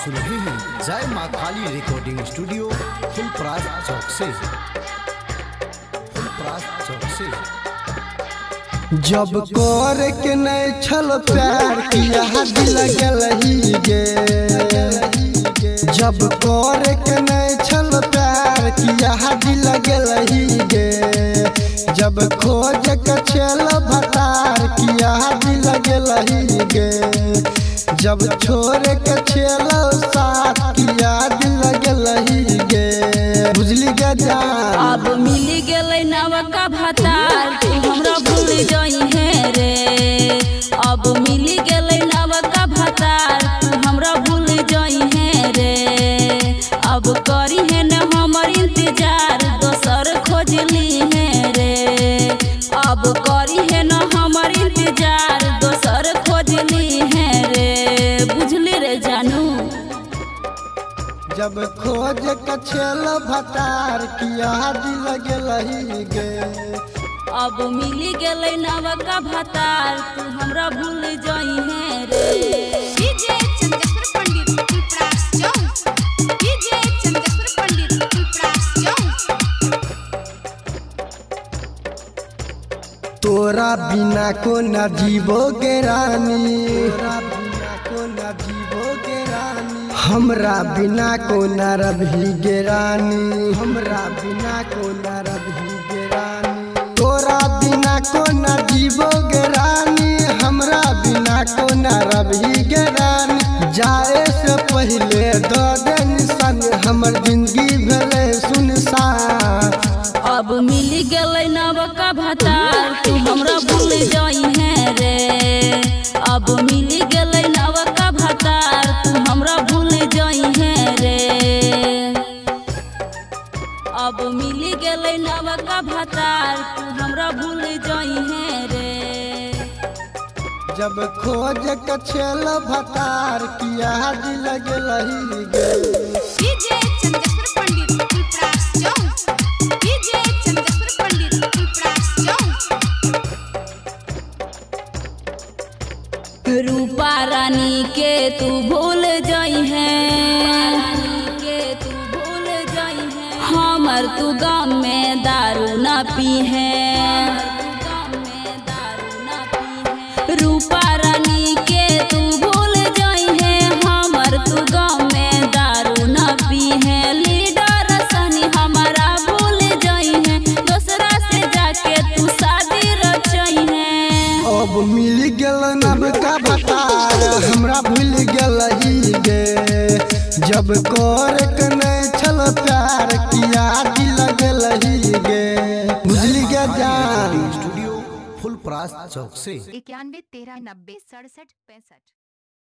सुन रहे हैं जय माँ काली रिकॉर्डिंग स्टूडियो फुलपरास चौक से। जब कर के नहीं छल प्यार किया दिल गलही गे, जब कर के नहीं छल प्यार किया दिल गलही गे, जब खोज के छल भतार किया दिल गलही गे, जब छोड़ के छल साथ किया दिल गलही गे। बुझली गे जान अब मिल गए नवका भतार तू हमरा भूल जाई है रे, अब मिल गए नवका भतार तू हमरा भूल जाई है रे, अब करी है न हमर इंतजार दोसर खोजली है रे, अब करी है न हमर इंतजार दोसर खोजली है रे। बुझली रे जानू जब खोज के छल भतार किया दिल गलही गे, अब मिली गए नवका भतार तू हमरा भूल जाई है रे। DJ Chandeshwar Pandit Phulparas Chowk, DJ Chandeshwar Pandit Phulparas Chowk. तोरा बिना को न जीवोगे रानी, तोरा बिना को न जीवोगे रानी, हमरा बिना को न रही रानी, हमरा बिना को न रही रानी, तोरा बिना को न जीवोगे रानी, हमरा बिना को न रही रानी, जाए से पहले दो दिन सन हमर जिंदगी भेले सुनसान। अब मिल गए नवका भतार तू हमरा भूल जाई है रे, अब मिल गए नवका भतार तू हमरा भूल जाई है रे, अब मिल गए नवका भतार तू हमरा भूल जाई है रे। जब खोज के छल भतार किया दिल गलही गे। DJ Chandeshwar Pandit Phulparas Chowk, DJ Chandeshwar Pandit Phulparas Chowk. रूपा रानी के तू भूल जाई है, हमर तू गाँव में दारू न पी है, रूपा रानी के तू भूल जाई है, हमर तू गाँव में दारू न पी है, लीडर सनी हमारा भूल जाई है, दूसरा से जाके तू शादी रचाई है। अब मिल गल नवका भतार हमरा भूल गलही गे, जब कर के नहीं छल प्यार किया दिल गलही गे। बुझली गे जान स्टूडियो फुलपरास चौक से। 91 13 90 67 65।